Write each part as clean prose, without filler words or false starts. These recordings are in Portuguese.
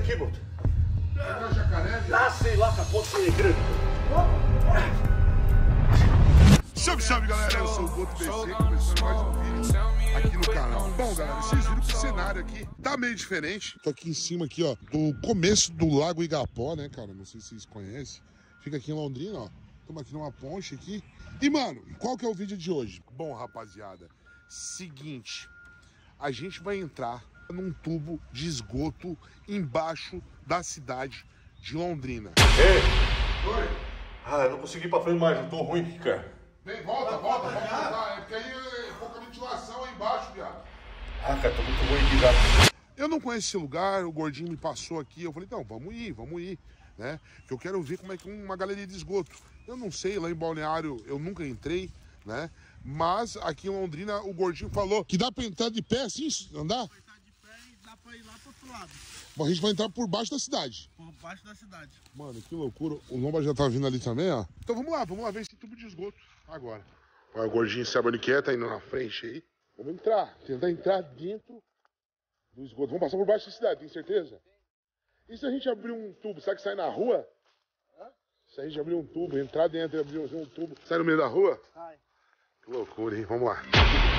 aqui, Boto. É jacaré, viado? Ah, sei lá, capô de grande. Salve, salve, galera. Eu sou o Boto BC, começando mais um vídeo aqui no canal. Bom, galera, vocês viram que o cenário aqui tá meio diferente. Tô aqui em cima, aqui, ó, do começo do Lago Igapó, né, cara? Não sei se vocês conhecem. Fica aqui em Londrina, ó. Estamos aqui numa ponte aqui. E, mano, qual que é o vídeo de hoje? Bom, rapaziada, seguinte. A gente vai entrar num tubo de esgoto embaixo da cidade de Londrina. Ei! Oi? Ah, eu não consegui ir pra frente mais, eu tô ruim aqui, cara. Vem, volta, vamos voltar. É porque aí é pouca ventilação aí embaixo, viado. Ah, cara, tô muito ruim aqui já. Eu não conheço esse lugar, o gordinho me passou aqui. Eu falei, não, vamos ir, né? Que eu quero ver como é que uma galeria de esgoto. Eu não sei, lá em Balneário eu nunca entrei, né? Mas aqui em Londrina o gordinho falou que dá pra entrar de pé assim, andar? Dá pra entrar de pé e dá pra ir lá pro outro lado. Bom, a gente vai entrar por baixo da cidade. Por baixo da cidade. Mano, que loucura. O Lomba já tá vindo ali também, ó. Então vamos lá ver esse tubo de esgoto agora. Olha, o gordinho sabe onde que é, tá indo na frente aí. Vamos entrar, tentar entrar dentro do esgoto. Vamos passar por baixo da cidade, tem certeza? E se a gente abrir um tubo, será que sai na rua? Se a gente abrir um tubo, entrar dentro e abrir um tubo, sai no meio da rua? Sai. Que loucura, hein? Vamos lá.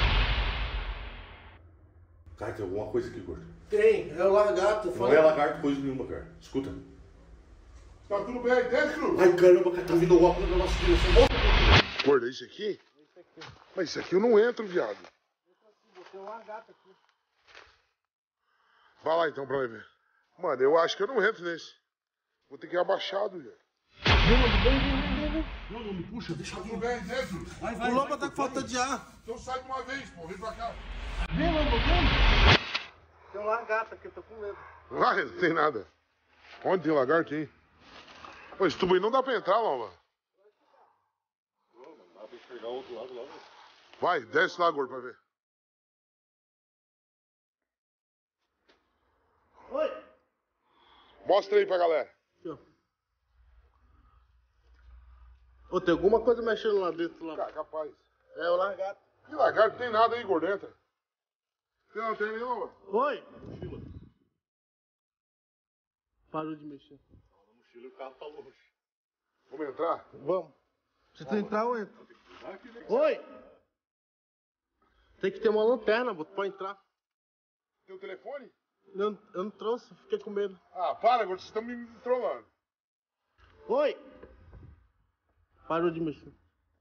Cara, tem alguma coisa aqui, gordo. Tem, é o lagarto. Não é lagarto coisa nenhuma, cara. Escuta. Tá tudo bem aí dentro? Ai, caramba, cara, tá vindo alguma coisa na nossa direção. Gordo, é isso aqui? Mas isso aqui eu não entro, viado. Tem um lagarto aqui. Vai lá então pra ver. Mano, eu acho que eu não entro nesse. Vou ter que ir abaixado, velho. Não me puxa, deixa eu Tudo bem aí dentro? O Lomba tá com falta de ar. Então sai de uma vez, pô. Vem pra cá. Vem, Lomba, vem. Tem um lagarto aqui, eu tô com medo. Vai, não tem nada. Onde tem lagarto aí? Pô, esse tubo aí não dá pra entrar, Lomba. Não dá pra enxergar o outro lado lá. Vai, desce lá, gordo, pra ver. Oi. Mostra aí pra galera. Aqui, ó. Ô, tem alguma coisa mexendo lá dentro lá. Capaz. É o lagarto. Que lagarto? Tem nada aí, gordo, entra. Tem lanterna aí, Lomba? Oi. Parou de mexer. Na mochila o carro tá longe. Vamos entrar? Vamos. Se tu entrar, eu entro. Oi. Tem que ter uma lanterna, pra entrar. Tem o telefone? Eu não trouxe, fiquei com medo. Ah, para, gordo, vocês estão me trolando. Oi. Parou de mexer.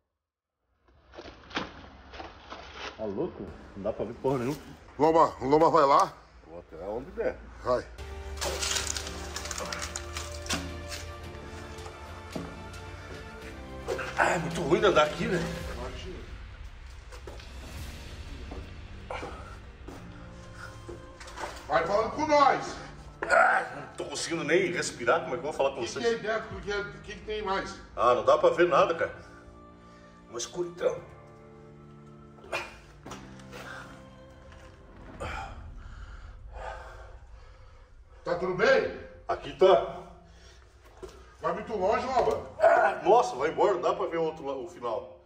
Tá louco? Não dá pra ver porra nenhuma. O Lomba vai lá. Vou até onde der. Vai. Ah, é muito ruim de andar aqui, né? Vai falando com nós. Não tô conseguindo nem respirar, como é que eu vou falar com O que vocês? tem aí dentro? O que tem mais? Ah, não dá pra ver nada, cara. Uma escuridão. Tá tudo bem? Aqui tá. Vai muito longe, Lomba. Ah, nossa, vai embora, não dá pra ver o final.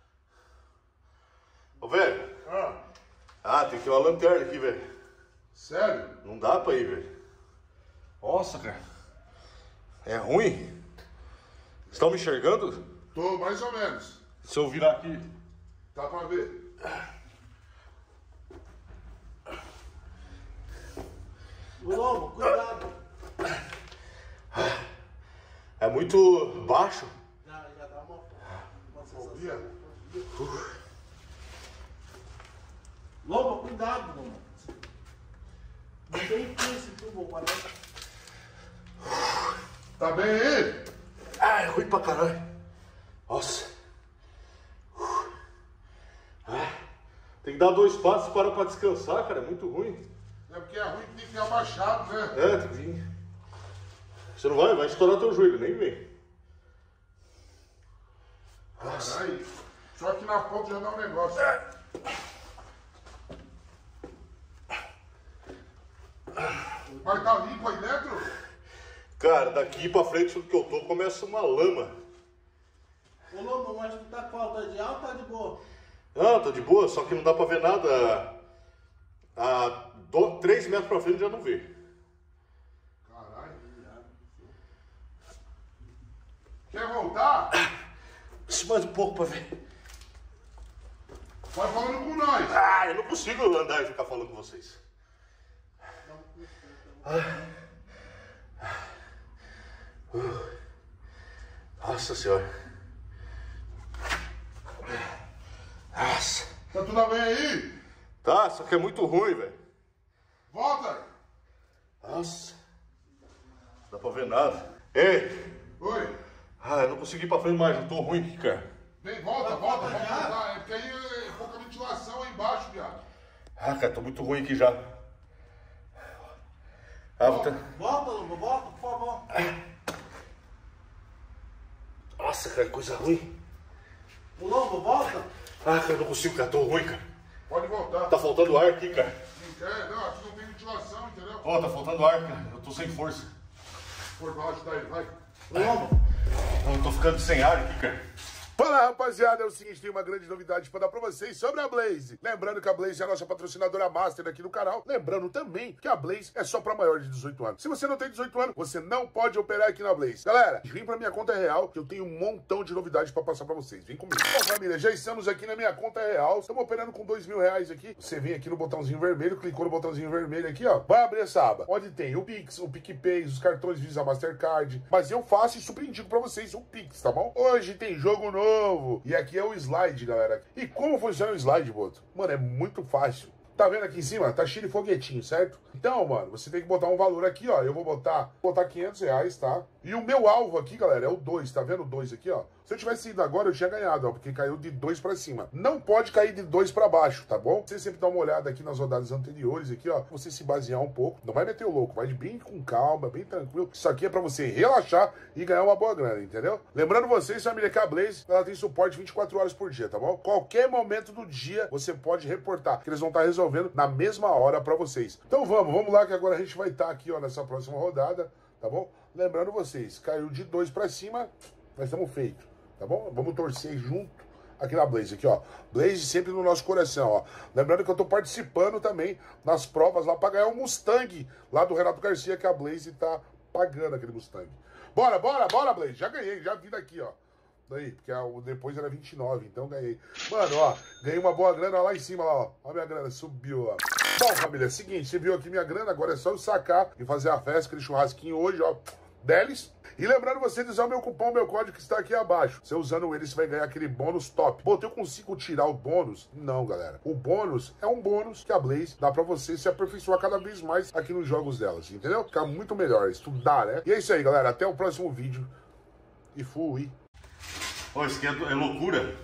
Ô, velho. Ah, tem que ter uma lanterna aqui, velho. Sério? Não dá pra ir, velho. Nossa, cara. É ruim? Vocês estão me enxergando? Tô mais ou menos. Se eu virar aqui. Dá pra ver. Ô, Lomba, cuidado. É muito baixo. Já dá uma sensação. Via? Lomba, cuidado, Lomba. Não tem fim esse tubo, parece. Tá bem aí? Ah, é ruim pra caralho. Nossa. Tem que dar 2 passos e parar pra descansar, cara. É muito ruim. É porque é ruim que tem que ter abaixado, né? É, tem que vir. Você não vai estourar teu joelho, nem vem. Caralho. Só aqui na ponta já dá um negócio. Mas tá limpo aí dentro? Cara, daqui pra frente do que eu tô começa uma lama. Ô, Lomba, mas tu tá com falta de ar ou tá de boa? Não, tá de boa, só que não dá pra ver nada. A 3 metros pra frente já não vê. Caralho. Quer voltar? Mais um pouco pra ver. Vai falando com nós. Ah, eu não consigo andar e ficar falando com vocês. Nossa senhora. Nossa. Tá tudo bem aí? Tá, só que é muito ruim, velho. Volta. Nossa. Não dá pra ver nada. Ei. Oi. Ah, eu não consegui ir pra frente mais, eu tô ruim aqui, cara. Vem, volta, volta. É porque aí é pouca ventilação aí embaixo, viado. Ah, cara, tô muito ruim aqui já. Ah, Volta, Lobo, volta, por favor. Nossa, cara, coisa ruim. O Lobo, volta. Ah, cara, eu não consigo, cara, tô ruim, cara. Pode voltar. Tá faltando ar aqui, cara. Não, aqui não tem ventilação, entendeu? Ó, tá faltando ar, cara. Eu tô sem força. Por lá, ajudar ele, vai. Lobo. Eu tô ficando sem ar aqui, cara. Fala, rapaziada, é o seguinte, tem uma grande novidade pra dar pra vocês sobre a Blaze. Lembrando que a Blaze é a nossa patrocinadora master aqui no canal. Lembrando também que a Blaze é só pra maior de 18 anos. Se você não tem 18 anos, você não pode operar aqui na Blaze. Galera, vem pra minha conta real, que eu tenho um montão de novidades pra passar pra vocês. Vem comigo. Bom, família, já estamos aqui na minha conta real. Estamos operando com R$2.000 aqui. Você vem aqui no botãozinho vermelho, clicou no botãozinho vermelho aqui, ó. Vai abrir essa aba, onde tem o Pix, o PicPay, os cartões Visa, Mastercard. Mas eu faço e super indico pra vocês o Pix, tá bom? Hoje tem jogo novo. E aqui é o slide, galera. E como funciona o slide, Boto? Mano, é muito fácil. Tá vendo aqui em cima? Tá cheio de foguetinho, certo? Então, mano, você tem que botar um valor aqui, ó. Eu vou botar R$500, tá? E o meu alvo aqui, galera, é o 2. Tá vendo o 2 aqui, ó? Se eu tivesse ido agora, eu tinha ganhado, ó. Porque caiu de 2 pra cima. Não pode cair de 2 pra baixo, tá bom? Você sempre dá uma olhada aqui nas rodadas anteriores, aqui, ó. Você se basear um pouco. Não vai meter o louco. Vai bem com calma, bem tranquilo. Isso aqui é pra você relaxar e ganhar uma boa grana, entendeu? Lembrando vocês, família, que a Blaze, ela tem suporte 24 horas por dia, tá bom? Qualquer momento do dia, você pode reportar. Que eles vão estar resolvendo na mesma hora pra vocês. Então vamos lá, que agora a gente vai estar aqui, ó, nessa próxima rodada, tá bom? Lembrando vocês, caiu de 2 pra cima, nós estamos feitos, tá bom? Vamos torcer junto aqui na Blaze, aqui, ó. Blaze sempre no nosso coração, ó. Lembrando que eu tô participando também nas provas lá pra ganhar um Mustang lá do Renato Garcia, que a Blaze tá pagando aquele Mustang. Bora, Blaze. Já ganhei, já vim daqui, ó. Daí, porque depois era 29, então ganhei. Mano, ó, ganhei uma boa grana lá em cima, lá, ó. Ó a minha grana, subiu, ó. Bom, família, é o seguinte, você viu aqui minha grana, agora é só eu sacar e fazer a festa, aquele churrasquinho hoje, ó. Deles. E lembrando você de usar o meu cupom, meu código que está aqui abaixo. Você usando ele, você vai ganhar aquele bônus top. Pô, eu consigo tirar o bônus? Não, galera. O bônus é um bônus que a Blaze dá pra você se aperfeiçoar cada vez mais aqui nos jogos delas, entendeu? Ficar muito melhor, estudar, né? E é isso aí, galera. Até o próximo vídeo. E fui. Ó, isso aqui é loucura.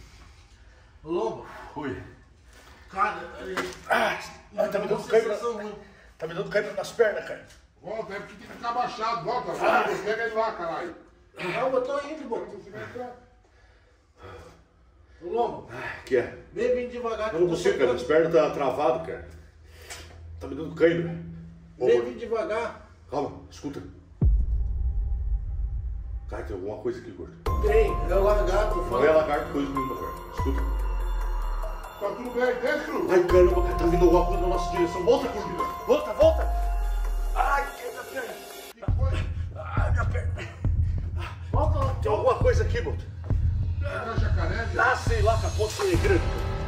Lobo. Oi. Cara, Tá me dando cãibra. Tá me dando cãibra nas pernas, cara. Volta, é porque tem que ficar abaixado. Volta, pega ele lá, caralho. Não, eu tô indo, Boto. O Lobo. Que é? Vem devagar. Eu não consigo, cara. As pernas tá travado, cara. Tá me dando cãibra. Vem devagar. Calma, escuta. Cara, tem alguma coisa aqui, gordo. Tem, é o lagarto. Não é lagarto, coisa nenhuma, cara. Escuta. Tá tudo bem aí dentro? Ai, caramba, cara, tá vindo alguma coisa na nossa direção. Volta, gordura. Volta. Ai, que minha perna. Que foi? Ai, minha perna. Volta lá. Tem alguma coisa aqui, boto. Pegou a jacaré, viado? Ah, sei lá, que a ponta é grande.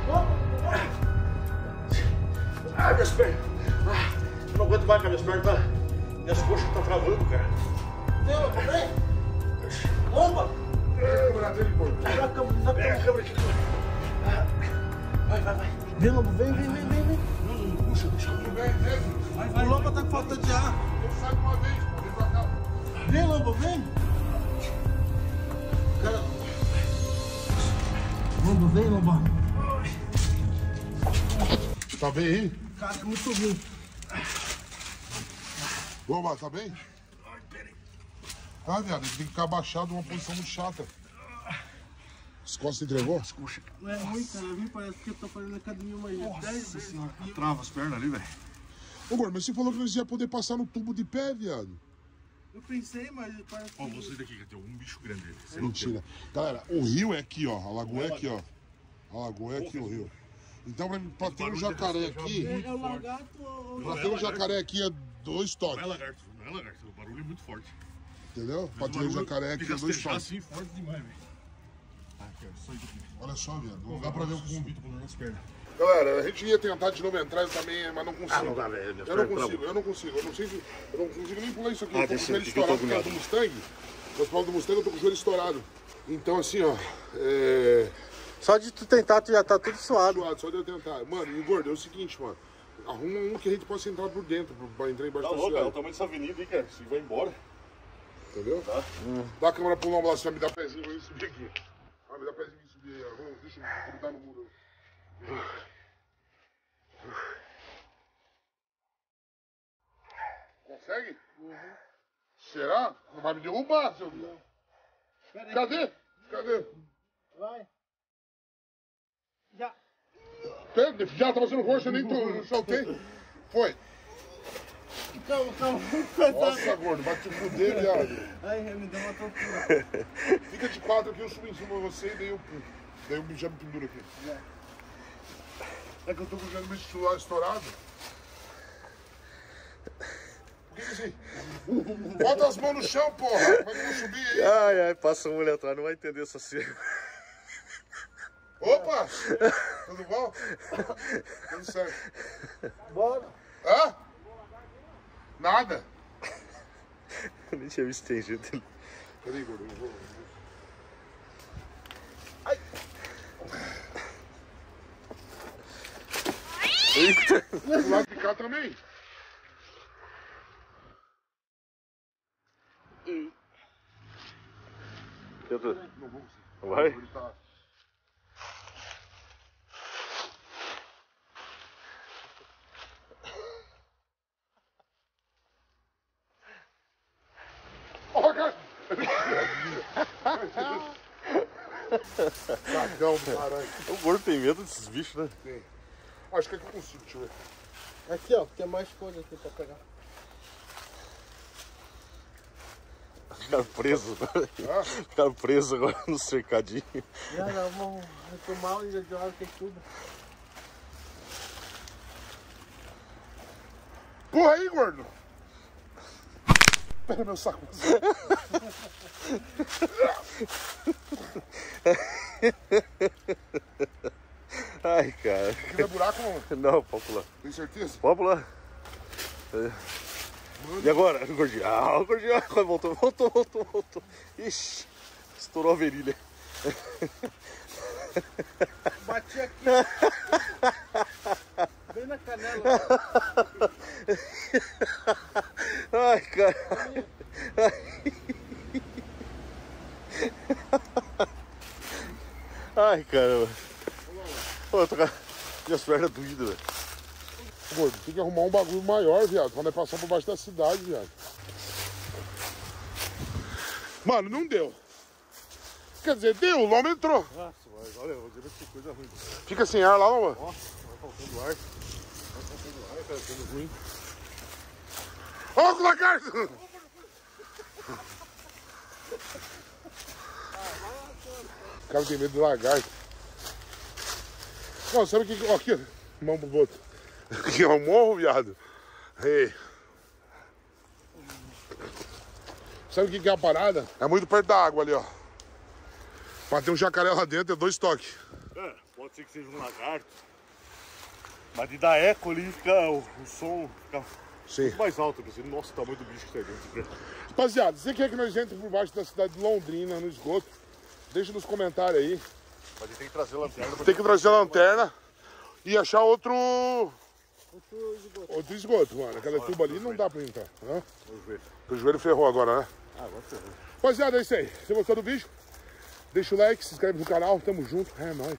Ai, minhas pernas. Eu não aguento mais, cara. Minhas pernas tá... Minhas coxas tá travando, cara. Vem, Lobo, vem. Lobo. Câmera dele, gordo. Pega a câmera aqui. Vai. Vem, Lobo, vem. Não, puxa, deixa eu... Tudo bem dentro? O Lobo tá com falta de ar. Então sai de uma vez, pô. Vem pra cá. Vem, Lobo, vem. Cara... Lobo, vem, Lobo. Tá bem aí? Cara, é muito ruim. Oba, tá bem? Ai, peraí. Ah, viado, ele tem que ficar abaixado numa posição muito chata. As costas entregou? As coxas. Não é ruim, cara. Eu vi, parece que eu tô fazendo academia uma 10 vezes. Trava as pernas ali, velho. Ô, gordo, mas você falou que nós ia poder passar no tubo de pé, viado. Eu pensei, mas parece que... Ó, você daqui, que tem algum bicho grande ali. Você Mentira. Galera, o rio é aqui, ó. A lagoa é aqui, ó. A lagoa é aqui, o rio. Então, pra ter um jacaré aqui... É o lagarto ou... Pra ter um jacaré aqui é 2 Não é toques. lagarto. O barulho é muito forte. Entendeu? Pra ter o jacaré aqui, os dois toques. assim, forte demais, velho. Aqui, ó, só isso aqui. Olha só, viado. Não dá pra ver o convite. Nas pernas. Galera, a gente ia tentar de novo entrar também, mas não consigo. não dá, velho. Eu não consigo. Eu não consigo nem pular isso aqui. Eu tô com o joelho aqui, estourado por causa do Mustang. Por causa do Mustang, eu tô com o joelho estourado. Então, assim, ó. Só de tu tentar, tu já tá tudo suado. Só de eu tentar. Mano, e gordo, é o seguinte, mano. Arruma um que a gente possa entrar por dentro, pra entrar embaixo Tá da louco, cara. cidade. O tamanho dessa avenida aí, cara. Se vai embora. Entendeu? Tá. Dá a câmera pro lombo lá, você vai me dar pezinho pra eu subir aqui. Me dá pezinho pra eu subir aí, ó. Deixa eu botar no muro. Consegue? Será? Não vai me derrubar, seu filho. Cadê? Vai. Já. Já tava sendo roxo, eu nem soltei. Foi. Calma. Nossa, gordo, vai te fuder, viado. Ai, me deu uma tortura. Fica de quatro aqui, eu subo em cima de você e daí eu já me penduro aqui. É que eu tô com o joelho meio estourado. Por que assim? Bota as mãos no chão, porra. Como é que eu vou subir aí? Ai, passa uma mulher atrás, não vai entender essa cena. Opa! Tudo bom? Tudo certo. Bora. Hã? Nada. Eu nem tinha visto que tem jeito ali. Peraí, gordo, eu vou. Eita! Do lado de cá também. Tenta. Não vou conseguir. Vai? Ele tá... Ó, cara! Cagão do caralho. O gordo tem medo desses bichos, né? Tem. Acho que aqui eu consigo, deixa eu ver. Aqui, ó, tem mais coisa aqui pra pegar. Ficaram presos. Ah? Ficaram presos agora no cercadinho. Já, vamos retomar o de hora, tem tudo. Porra aí, gordo! Pega meu saco. Ai, cara. Aqui não é buraco, não. Não, pode pular. Tem certeza? Pode pular. E agora? O gordinho. O gordinho. Voltou. Ixi, estourou a virilha. Bati aqui. Bem na canela. Ai, cara. Ai, caramba. Pô, eu tô com minhas pernas doídas, velho. Gordo, tem que arrumar um bagulho maior, viado, pra nós passar por baixo da cidade, viado. Mano, não deu. Quer dizer, deu, o lombo entrou. Nossa, mas olha, eu vou dizer que coisa ruim. Fica sem ar lá, mano. Nossa, vai faltando ar. Cara, sendo ruim. Ó, o lagarto! O cara tem medo de lagarto. Não, sabe o que... Ó, aqui, ó. Mão pro boto. Aqui é um morro, viado. Ei. Sabe o que é a parada? É muito perto da água ali, ó. Pra ter um jacaré lá dentro é 2 toques. É, pode ser que seja um lagarto. Mas de dar eco ali, fica, o som fica Sim. muito mais alto. Nossa, o tamanho do bicho que tá dentro. Rapaziada, você quer que nós entremos por baixo da cidade de Londrina, no esgoto? Deixa nos comentários aí. Mas a gente tem que trazer lanterna. Tem que trazer a lanterna e achar outro esgoto, mano. Aquela tuba ali não dá pra entrar. Né? O joelho ferrou agora, né? Ah, agora ferrou. Rapaziada, é isso aí. Se você gostou do vídeo, deixa o like, se inscreve no canal. Tamo junto. É nóis.